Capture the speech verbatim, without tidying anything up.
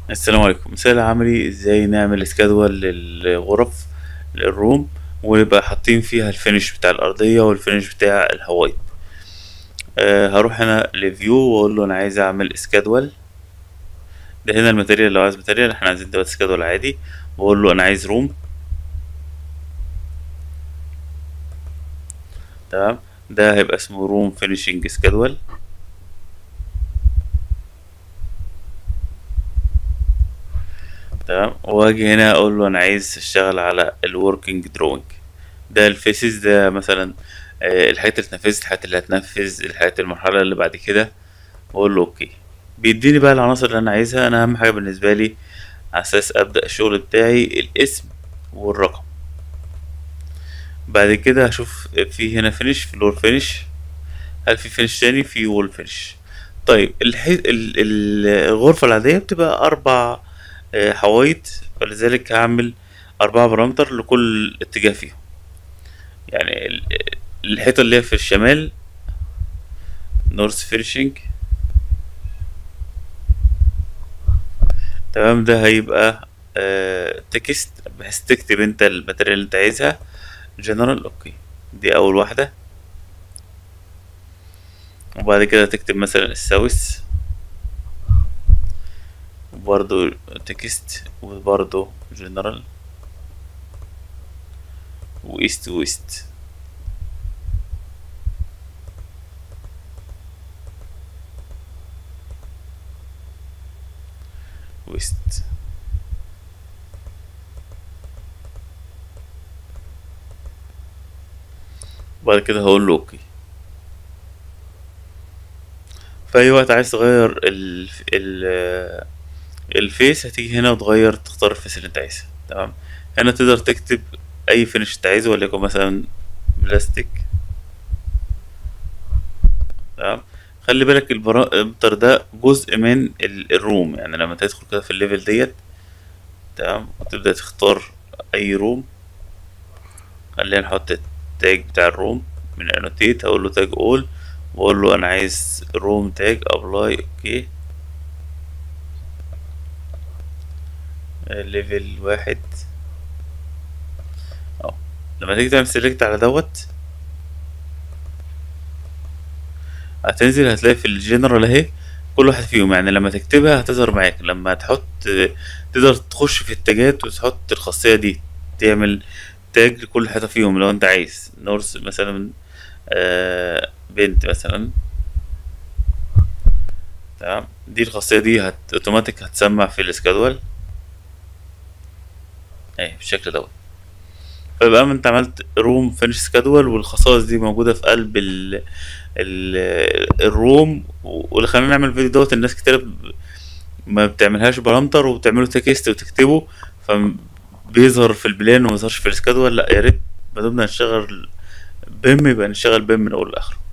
السلام عليكم. مثال عملي ازاي نعمل سكادول للغرف للروم، ونبقى حاطين فيها الفينش بتاع الأرضية والفينش بتاع الهواي. أه هروح هنا لفيو واقول له انا عايز اعمل سكادول. ده هنا الماتيريال، لو عايز ماتيريال احنا عايزين دلوقتي سكادول عادي. واقول له انا عايز روم. تمام، ده هيبقى اسمه روم فينيشنج سكادول. تمام، واجي هنا اقول له انا عايز اشتغل على الوركينج دروينج. ده الفيسز ده مثلا، آه، الحاجات اللي اتنفذت، الحاجات اللي هتنفذ، الحاجات المرحلة اللي بعد كده. واقول له اوكي. بيديني بقى العناصر اللي انا عايزها. انا اهم حاجة بالنسبة لي على اساس ابدأ الشغل بتاعي الاسم والرقم. بعد كده هشوف في هنا فينش، فلور فينش. هل في فينش تاني؟ في وول فينش. طيب الحي... ال... ال- الغرفة العادية بتبقى أربع آه، حوايط، فلذلك هعمل أربعة بارامتر لكل اتجاه فيهم. يعني ال- الحيطة اللي هي في الشمال نورث فينشنج. تمام، ده هيبقى آه تكست بحيث تكتب انت الماتيريال اللي انت عايزها. جنرال، اوكي. دي أول واحدة. وبعد كده تكتب مثلا الساوث، وبرضو تكست، وبرضو جنرال، وإيست ويست. ويست. وبعد كده هقول له اوكي. في اي وقت عايز تغير ال ال الفيس، هتيجي هنا وتغير، تختار الفيس اللي انت عايزها. تمام، هنا تقدر تكتب اي فينش انت عايزه، وليكن مثلا بلاستيك. تمام، خلي بالك البارامتر ده جزء من ال- الروم. يعني لما تدخل كده في الليفل ديت، تمام، وتبدأ تختار اي روم. خلينا نحط التاج بتاع الروم من انوتيت. هقول له تاج اول، واقول له انا عايز روم تاج ابلاي. اوكي، ليفل واحد اهو. لما تيجي تعمل سيلكت على دوت، هتنزل هتلاقي في الجنرال اهي كل واحد فيهم. يعني لما تكتبها هتظهر معاك. لما تحط تقدر تخش في التاجات وتحط الخاصية دي، تعمل تاج لكل حاجة فيهم. لو انت عايز نورس مثلا، آه بنت مثلا. تمام، دي الخاصية دي هت اوتوماتيك هتسمع في الاسكادول اهي بالشكل دوت. فيبقى انت عملت روم فينش سكادول، والخصائص دي موجودة في قلب ال ال الروم. واللي خلينا نعمل الفيديو دوت، الناس كتير ما بتعملهاش بارامتر وبتعمله تكست وتكتبه، فبيظهر في البلان وما يظهرش في السكادول. لا، يا ريت ما دمنا نشتغل بيم يبقى نشتغل بيم من اول لاخر.